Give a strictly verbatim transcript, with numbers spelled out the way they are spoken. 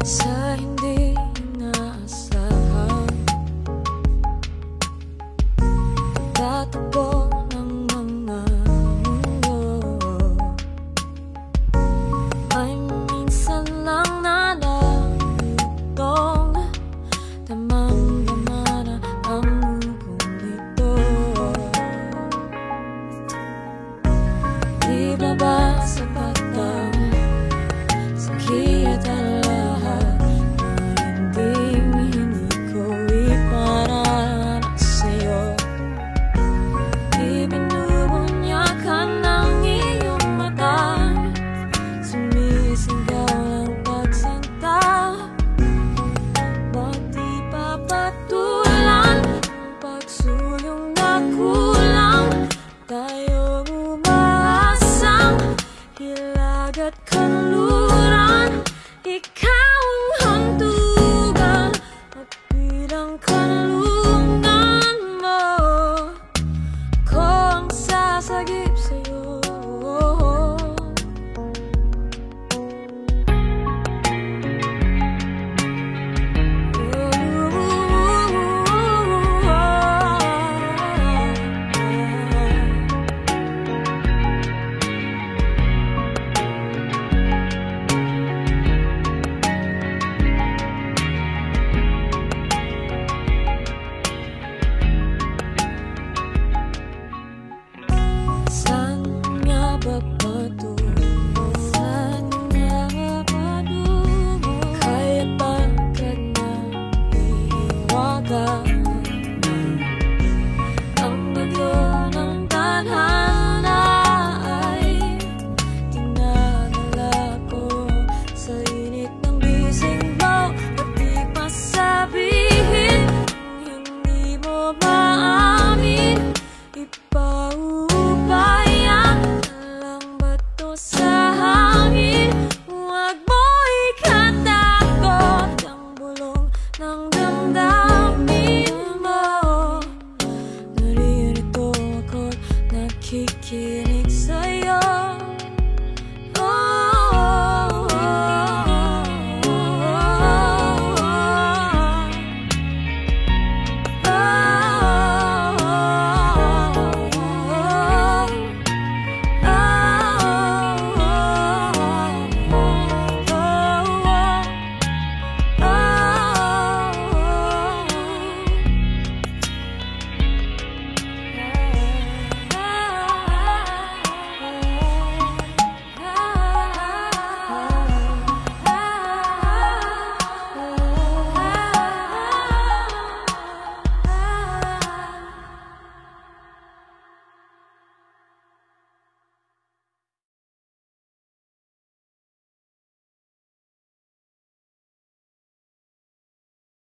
sa hindi inaasahang pagtatagpo ng mga mundo ay minsan lang nagdugtong. Damang dama na ang ugong nito. Di ba ba sapat ang sakit at lahat na hinding hindi ko ipararanas saýo? Ibinubunyag ka ng iyong mata, sumisigaw ng pag-sinta. Ba't di pa patulan ang pagsuyong nagkulang? Tayong umaasang hilaga't kanluran.